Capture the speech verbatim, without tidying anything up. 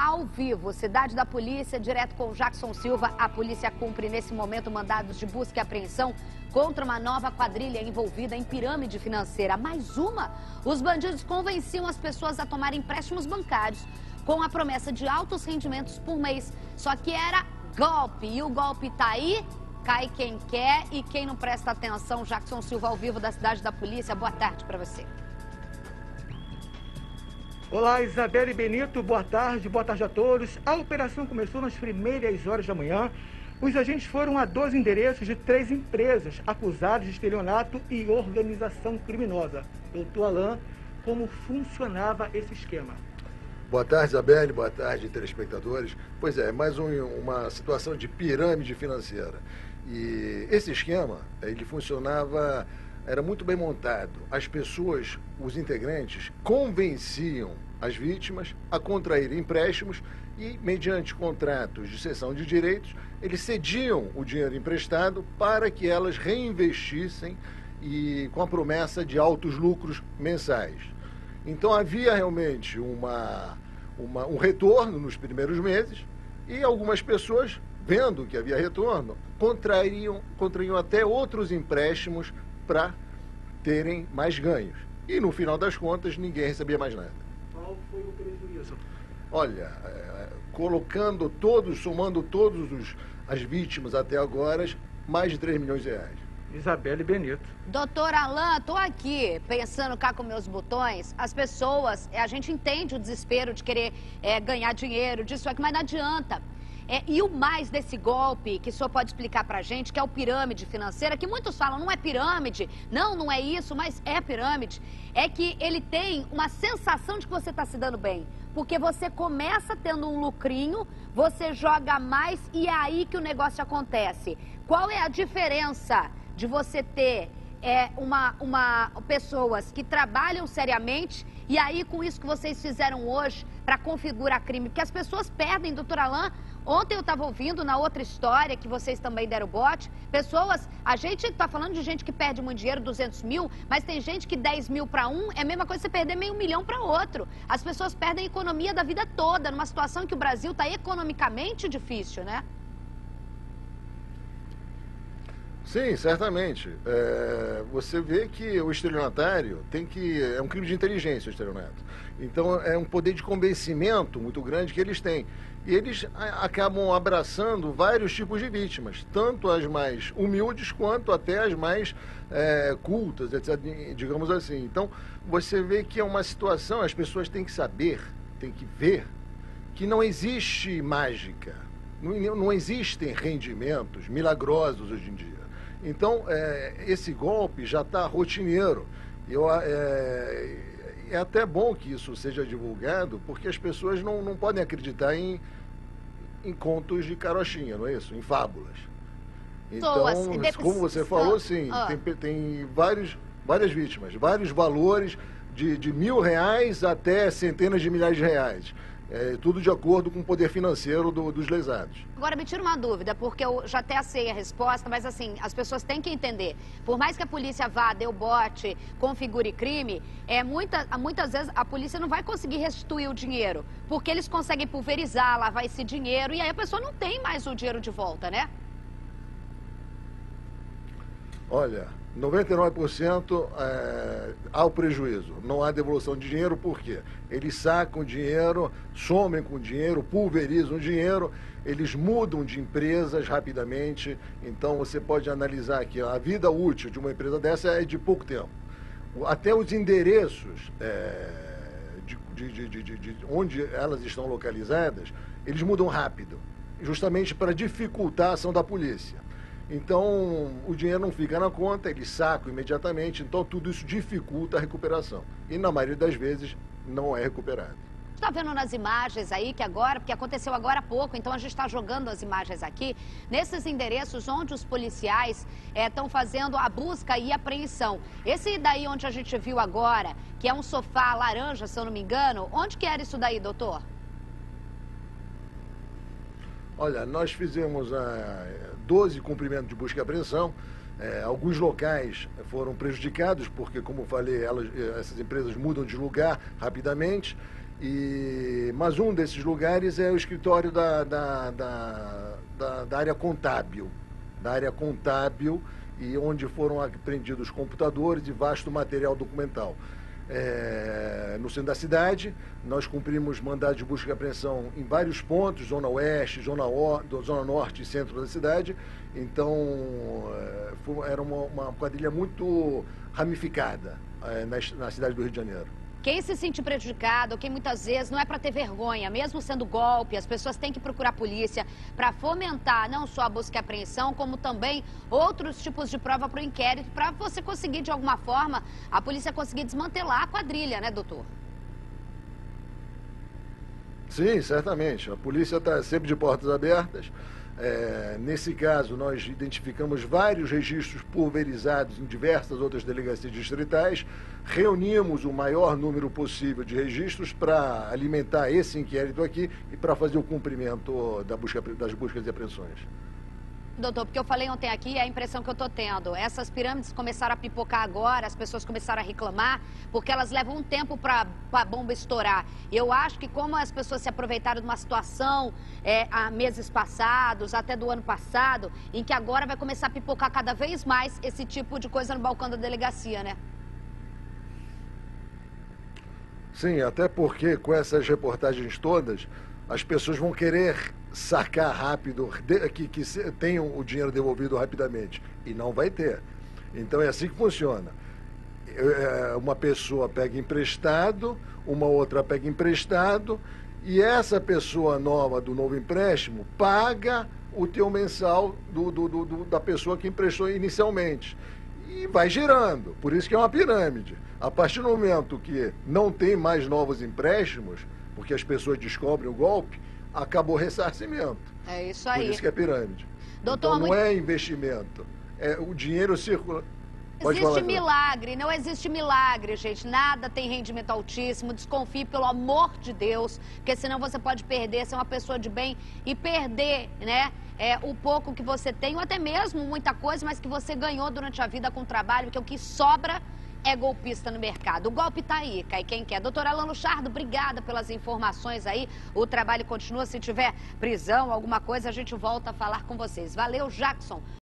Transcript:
ao vivo. Cidade da Polícia, direto com o Jackson Silva. A polícia cumpre nesse momento mandados de busca e apreensão contra uma nova quadrilha envolvida em pirâmide financeira. Mais uma? Os bandidos convenciam as pessoas a tomarem empréstimos bancários com a promessa de altos rendimentos por mês. Só que era golpe. E o golpe tá aí, cai quem quer e quem não presta atenção. Jackson Silva ao vivo da Cidade da Polícia. Boa tarde para você. Olá, Isabelle Benito, boa tarde, boa tarde a todos. A operação começou nas primeiras horas da manhã. Os agentes foram a dois endereços de três empresas acusadas de estelionato e organização criminosa. Doutor Alain, como funcionava esse esquema? Boa tarde, Isabelle, boa tarde, telespectadores. Pois é, mais um, uma situação de pirâmide financeira. E esse esquema, ele funcionava... era muito bem montado. As pessoas, os integrantes, convenciam as vítimas a contrair empréstimos e, mediante contratos de cessão de direitos, eles cediam o dinheiro emprestado para que elas reinvestissem e com a promessa de altos lucros mensais. Então havia realmente uma, uma, um retorno nos primeiros meses e algumas pessoas, vendo que havia retorno, contraíam, contraíam até outros empréstimos para terem mais ganhos. E no final das contas, ninguém recebia mais nada. Qual foi o prejuízo? Olha, é, colocando todos, somando todos os, as vítimas até agora, mais de três milhões de reais. Isabelle Benito. Doutor Alain, tô aqui pensando cá com meus botões. As pessoas, a gente entende o desespero de querer é, ganhar dinheiro, disso aqui, mas não adianta. É, e o mais desse golpe, que o senhor pode explicar pra gente, que é o pirâmide financeira, que muitos falam, não é pirâmide, não, não é isso, mas é pirâmide, é que ele tem uma sensação de que você está se dando bem. Porque você começa tendo um lucrinho, você joga mais e é aí que o negócio acontece. Qual é a diferença de você ter é, uma, uma, pessoas que trabalham seriamente e aí com isso que vocês fizeram hoje para configurar crime? Porque as pessoas perdem, doutor Alain. Ontem eu estava ouvindo na outra história que vocês também deram bote, pessoas, a gente está falando de gente que perde muito dinheiro, duzentos mil, mas tem gente que dez mil para um é a mesma coisa que você perder meio milhão para outro. As pessoas perdem a economia da vida toda, numa situação em que o Brasil está economicamente difícil, né? Sim, certamente. É, você vê que o estelionatário tem que... é um crime de inteligência o estelionato. Então é um poder de convencimento muito grande que eles têm. E eles acabam abraçando vários tipos de vítimas, tanto as mais humildes quanto até as mais é, cultas, etcétera, digamos assim. Então, você vê que é uma situação, as pessoas têm que saber, têm que ver, que não existe mágica, não, não existem rendimentos milagrosos hoje em dia. Então, é, esse golpe já está rotineiro. Eu... É, É até bom que isso seja divulgado, porque as pessoas não, não podem acreditar em, em contos de carochinha, não é isso? Em fábulas. Então, como você falou, sim, tem, tem vários, várias vítimas, vários valores de, de mil reais até centenas de milhares de reais. É, tudo de acordo com o poder financeiro do, dos lesados. Agora, me tira uma dúvida, porque eu já até sei a resposta, mas assim, as pessoas têm que entender. Por mais que a polícia vá, dê o bote, configure crime, é, muita, muitas vezes a polícia não vai conseguir restituir o dinheiro, porque eles conseguem pulverizar, lavar esse dinheiro, e aí a pessoa não tem mais o dinheiro de volta, né? Olha, noventa e nove por cento é, há o prejuízo, não há devolução de dinheiro, por quê? Eles sacam o dinheiro, somem com o dinheiro, pulverizam o dinheiro, eles mudam de empresas rapidamente, então você pode analisar que a vida útil de uma empresa dessa é de pouco tempo. Até os endereços é, de, de, de, de, de onde elas estão localizadas, eles mudam rápido, justamente para dificultar a ação da polícia. Então, o dinheiro não fica na conta, eles sacam imediatamente, então tudo isso dificulta a recuperação. E na maioria das vezes, não é recuperado. Está vendo nas imagens aí que agora, porque aconteceu agora há pouco, então a gente está jogando as imagens aqui, nesses endereços onde os policiais estão é, fazendo a busca e apreensão. Esse daí onde a gente viu agora, que é um sofá laranja, se eu não me engano, onde que era isso daí, doutor? Olha, nós fizemos ah, doze cumprimentos de busca e apreensão. É, alguns locais foram prejudicados, porque, como falei, elas, essas empresas mudam de lugar rapidamente. E, mas um desses lugares é o escritório da, da, da, da, da área contábil, da área contábil, e onde foram apreendidos computadores e vasto material documental. É, no centro da cidade, nós cumprimos mandados de busca e apreensão em vários pontos, zona oeste, zona, o, zona norte e centro da cidade. Então, é, foi, era uma, uma quadrilha muito ramificada é, na, na cidade do Rio de Janeiro. Quem se sente prejudicado, quem muitas vezes não é para ter vergonha, mesmo sendo golpe, as pessoas têm que procurar a polícia para fomentar não só a busca e apreensão, como também outros tipos de prova para o inquérito, para você conseguir, de alguma forma, a polícia conseguir desmantelar a quadrilha, né, doutor? Sim, certamente. A polícia está sempre de portas abertas. É, nesse caso, nós identificamos vários registros pulverizados em diversas outras delegacias distritais, reunimos o maior número possível de registros para alimentar esse inquérito aqui e para fazer o cumprimento da busca, das buscas e apreensões. Doutor, porque eu falei ontem aqui, é a impressão que eu estou tendo. Essas pirâmides começaram a pipocar agora, as pessoas começaram a reclamar, porque elas levam um tempo para a bomba estourar. E eu acho que como as pessoas se aproveitaram de uma situação é, há meses passados, até do ano passado, em que agora vai começar a pipocar cada vez mais esse tipo de coisa no balcão da delegacia, né? Sim, até porque com essas reportagens todas, as pessoas vão querer sacar rápido, que, que tenham o dinheiro devolvido rapidamente. E não vai ter. Então é assim que funciona. Uma pessoa pega emprestado, uma outra pega emprestado, e essa pessoa nova do novo empréstimo paga o teu mensal do, do, do, da pessoa que emprestou inicialmente. E vai girando. Por isso que é uma pirâmide. A partir do momento que não tem mais novos empréstimos, porque as pessoas descobrem o golpe, acabou o ressarcimento. É isso aí. Por isso que é pirâmide. Doutor, então não é investimento. É, o dinheiro circula. Pode existe falar, milagre, não existe milagre, gente. Nada tem rendimento altíssimo. Desconfie, pelo amor de Deus, porque senão você pode perder, ser uma pessoa de bem e perder, né? É, o pouco que você tem, ou até mesmo muita coisa, mas que você ganhou durante a vida com o trabalho, porque o que sobra é golpista no mercado. O golpe tá aí, cai quem quer. Doutor Alan Luchardo, obrigada pelas informações aí. O trabalho continua. Se tiver prisão, alguma coisa, a gente volta a falar com vocês. Valeu, Jackson.